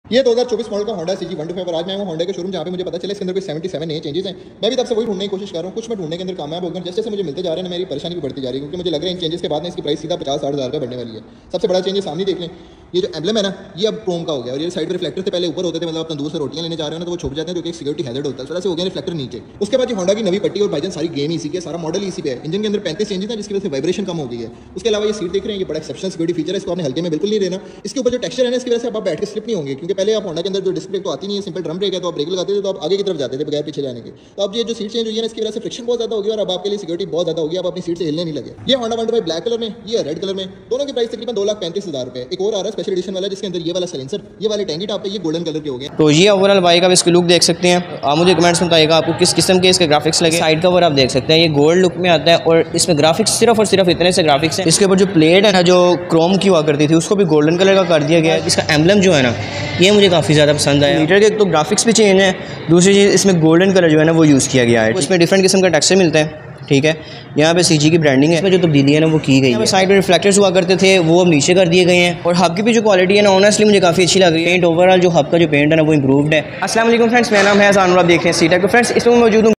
ये 2024 मॉडल का Honda CG 125 और आज मैं हूँ होंडा के शोरूम जहाँ पे मुझे पता चला इसके अंदर कोई 77 नए चेंजेस हैं। मैं भी तब से वही ढूंढने की कोशिश कर रहा हूँ, कुछ मैं ढूंढने के अंदर कामयाब हो गया। जैसे जैसे मुझे मिलते जा रहे हैं मेरी परेशानी भी बढ़ती जा रही है, क्योंकि मुझे लग रहा है इन चेंजेस के बाद इसकी प्राइस सीधा 50-60 हज़ार का बढ़ने वाली है। सबसे बड़ा चेंज सामने देख लें, ये जो एम्बलम है ना, ये अब क्रोम का हो गया और ये साइड रिफ्लेक्टर से पहले ऊपर होते थे, मतलब आप तंदूर से रोटियां लेने जा रहे हो ना तो वो छुप जाते हैं, जो कि एक सिक्योरिटी हैजर्ड होता है, इस वजह से हो गया रिफ्लेक्टर नीचे। उसके बाद ये होंडा की नवी पट्टी और भाईजान सारी गेम इसी के, सारा मॉडल इसी पे है। इंजन के अंदर 35 चेंजेस हैं जिसकी वजह से वाइब्रेशन कम हो गई है। उसके अलावा ये सीट देख रहे हैं, ये बड़ा एक्सेप्शनल सिक्योरिटी फीचर है, इसको आपने हल्के में बिल्कुल नहीं लेना। इसके ऊपर जो टेक्सचर है ना, इसकी वजह से आप बैठ के स्लिप नहीं होंगे, क्योंकि पहले आप होंडा के अंदर जो डिस्क ब्रेक तो आती नहीं है, सिंपल ड्रम ब्रेक है, तो आप ब्रेक लगाते थे तो आप आगे की तरफ जाते थे बगैर पीछे जाने के। तो अब ये जो सीट चेंज हुई है ना, इसकी वजह से फ्रिक्शन बहुत ज्यादा होगी और अब आपके लिए सिक्योरिटी बहुत ज्यादा होगी, आप अपनी सीट से हिलने नहीं लगे। ये होंडा 125 ब्लैक कलर में, ये रेड कलर में, दोनों की प्राइस तकरीबन 2,35,000 रुपए। एक और आ रहा है स्पेशल एडिशन वाला जिसके अंदर ये वाला साइलेंसर, ये वाले टैंकी टॉप पे, ये गोल्डन कलर के हो गए। तो ये ओवरऑल बाइक आप इसकी लुक देख सकते हैं। आप मुझे कमेंट्स में बताइएगा आपको किस किस्म के इसके ग्राफिक्स लगे। साइड कवर आप देख सकते हैं, ये गोल्ड लुक में आता है और इसमें ग्राफिक्स सिर्फ और सिर्फ इतने से ग्राफिक्स हैं। इसके ऊपर जो प्लेट है ना, जो क्रोम की हुआ करती थी, उसको भी गोल्डन कलर का कर दिया गया है। इसका एम्बलम जो है ना, ये मुझे काफ़ी ज़्यादा पसंद आया। मीटर के एक तो ग्राफिक्स भी चेंज है, दूसरी चीज़ इसमें गोल्डन कलर जो है ना वो यूज़ किया गया है। इसमें डिफरेंट किस्म का टेक्सचर मिलता है, ठीक है। यहाँ पे CG की ब्रांडिंग है, इसमें जो तब्दीली है ना वो की गई है। साइड में रिफ्लेक्टर्स हुआ करते थे वो अब नीचे कर दिए गए हैं और हब की भी जो क्वालिटी है ना, ऑनेस्टली मुझे काफ़ी अच्छी लग रही है। पेंट ओवरऑल जो हब का जो पेंट है ना वो इंप्रूव्ड है। अस्सलाम वालेकुम फ्रेंड्स, मेरा नाम है अज़ान और आप देख रहे हैं सी टेक। फ्रेंड्स इसमें मौजूद हूँ